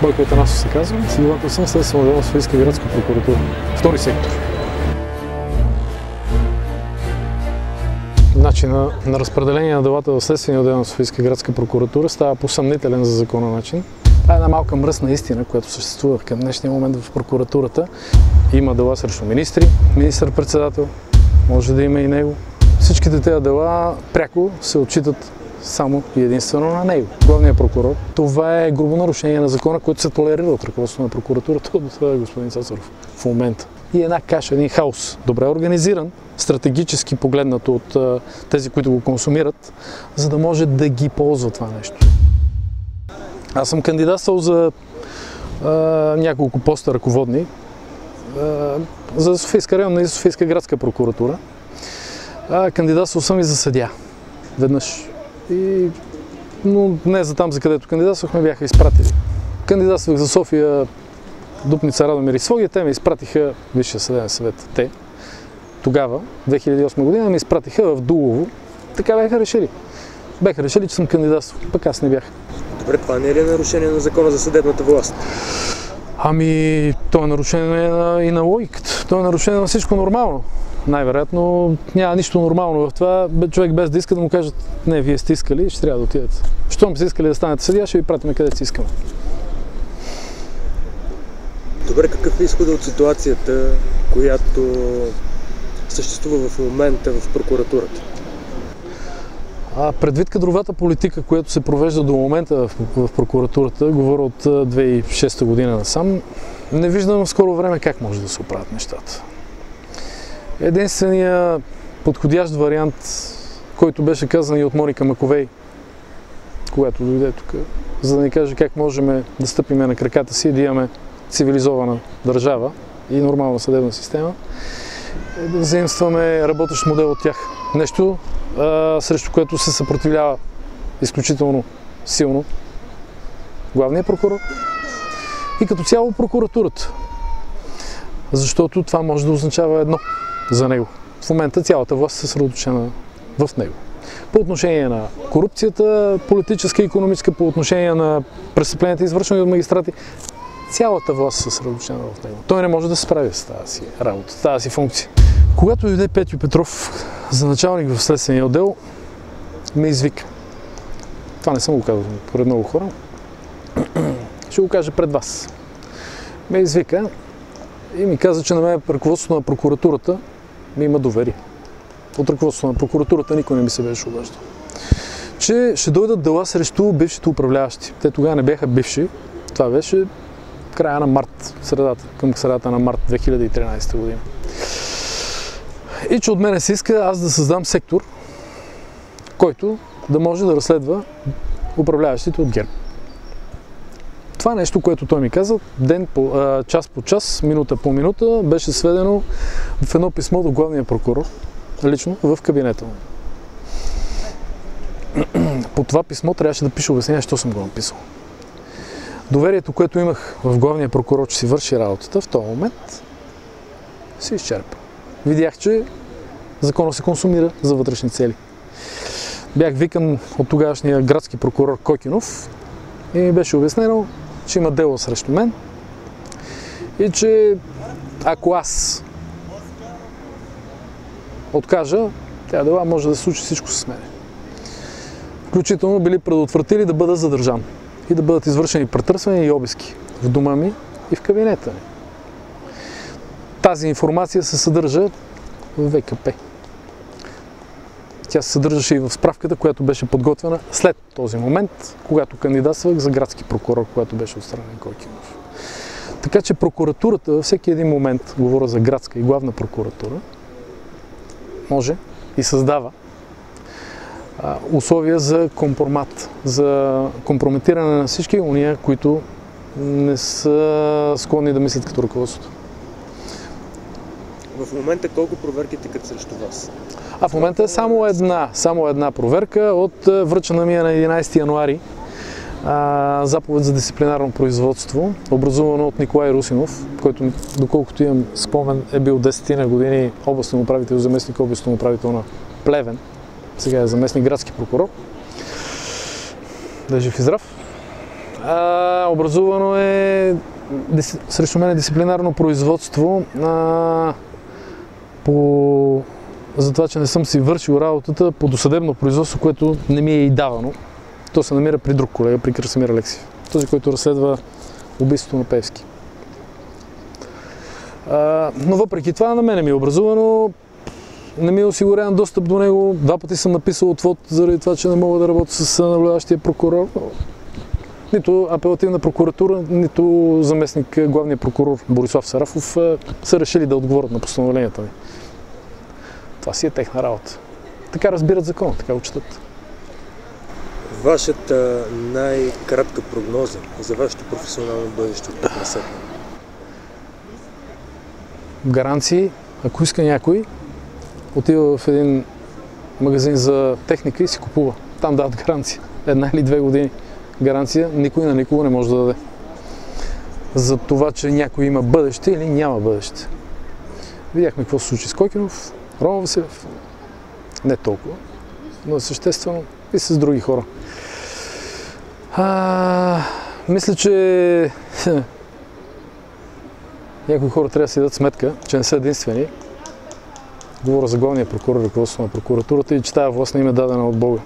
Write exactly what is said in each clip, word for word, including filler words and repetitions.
Бойко Атанасов се казва, следовател съм следствен отдел на Софийска градска прокуратура. Втори сектор. Начина на разпределение на делата в следствения отдел на Софийска градска прокуратура става по съмнителен за закона начин. Това е една малка мръсна истина, която съществува към днешния момент в прокуратурата. Има дела срещу министри, министър-председател, може да има и него. Всичките тези дела пряко се отчитат само и единствено на него, главния прокурор. Това е грубо нарушение на закона, който се толерира от ръководството на прокуратурата от господин Цацаров в момента. И една каша, един хаос, добре организиран, стратегически погледнато от тези, които го консумират, за да може да ги ползва това нещо. Аз съм кандидатствал за а, няколко поста ръководни а, за Софийска районна и Софийска градска прокуратура. А, кандидатствал съм и за съдия. Веднъж. И, но не за там, за където кандидатствах, ме бяха изпратили. Кандидатствах за София, Дупница, Радомир и Своге, те ме изпратиха, Висшия съдебен съвет, те, тогава, две хиляди и осма година, ме изпратиха в Дулово. Така бяха решили. Бяха решили, че съм кандидатствал, пък аз не бях. Добре, това не е ли нарушение на закона за съдебната власт? Ами, то е нарушение на, и на логиката. То е нарушение на всичко нормално. Най-вероятно няма нищо нормално в това. Човек без да иска да му кажат, не, вие сте искали, ще трябва да отидете. Щом сте искали да станете съдия, ще ви пратим където си искаме. Добре, какъв е изходът от ситуацията, която съществува в момента в прокуратурата? А предвид кадровата политика, която се провежда до момента в, в прокуратурата, говоря от две хиляди и шеста година насам, не виждам в скоро време как може да се оправят нещата. Единственият подходящ вариант, който беше казан и от Моника Маковей, когато дойде тук, за да ни каже как можем да стъпим на краката си и да имаме цивилизована държава и нормална съдебна система, е да взаимстваме работещ модел от тях. Нещо, а, срещу което се съпротивлява изключително силно главният прокурор и като цяло прокуратурата. Защото това може да означава едно за него. В момента цялата власт е съсредоточена в него. По отношение на корупцията, политическа и икономическа, по отношение на престъпленията, извършени от магистрати, цялата власт е съсредоточена в него. Той не може да се справи с тази си работа, с тази си функция. Когато дойде Петю Петров за началник в следствения отдел, ме извика. Това не съм го казал пред много хора. Ще го кажа пред вас. Ме извика и ми каза, че на мен ръководството на прокуратурата ми има доверие. От ръководството на прокуратурата никой не ми се беше обаждал. Че ще дойдат дела срещу бившите управляващи. Те тогава не бяха бивши. Това беше края на март, средата, към средата на март две хиляди и тринадесета година. И че от мене се иска аз да създам сектор, който да може да разследва управляващите от ГЕРБ. Това нещо, което той ми каза, ден по, а, час по час, минута по минута, беше сведено в едно писмо до главния прокурор, лично в кабинета му. По това писмо трябваше да пише обяснение, що съм го написал. Доверието, което имах в главния прокурор, че си върши работата, в този момент се изчерпа. Видях, че законът се консумира за вътрешни цели. Бях викан от тогавашния градски прокурор Кокинов и ми беше обяснено, че има дело срещу мен и че ако аз откажа, тя дела може да се случи всичко с мен. Включително били предотвратили да бъда задържан и да бъдат извършени претърсвания и обиски в дома ми и в кабинета ми. Тази информация се съдържа в В К П. Тя се съдържаше и в справката, която беше подготвена след този момент, когато кандидатствах за градски прокурор, когато беше отстранен Койкинов. Така че прокуратурата във всеки един момент, говоря за градска и главна прокуратура, може и създава а, условия за компромат, за компрометиране на всички уния, които не са склонни да мислят като ръководството. В момента колко проверки текат срещу вас? А в момента е само една, само една проверка от връчена ми на единадесети януари а, заповед за дисциплинарно производство, образувано от Николай Русинов, който, доколкото имам спомен, е бил десет години областен управител, заместник областен управител на Плевен. Сега е заместник градски прокурор. Да е жив и здрав. А, образувано е дис... срещу мен е дисциплинарно производство а, по... за това, че не съм си вършил работата по досъдебно производство, което не ми е и давано. То се намира при друг колега, при Красимир Алексиев. Този, който разследва убийството на Пеевски. А, но въпреки това на мене ми е образувано. Не ми е осигурен достъп до него. Два пъти съм написал отвод заради това, че не мога да работя с наблюдаващия прокурор. Нито апелативна прокуратура, нито заместник главния прокурор Борислав Сарафов са решили да отговорят на постановленията ми. Това си е техна работа. Така разбират закона, така го четат. Вашата най-кратка прогноза за вашето професионално бъдеще от тук насетне? Гаранции, ако иска някой, отива в един магазин за техника и си купува. Там дават гаранция. Една или две години гаранция никой на никого не може да даде. За това, че някой има бъдеще или няма бъдеще. Видяхме какво се случи с Койкинов, Рома Василев. Не толкова, но съществено и с други хора. А, мисля, че някои хора трябва да си дадат сметка, че не са единствени. Говоря за главния прокурор, ръководството на прокуратурата и че тая власт не им е дадена от Бога.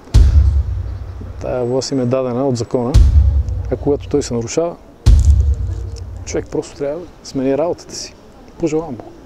Тая власт им е дадена от закона, а когато той се нарушава, човек просто трябва да смени работата си. Пожелавам Бог.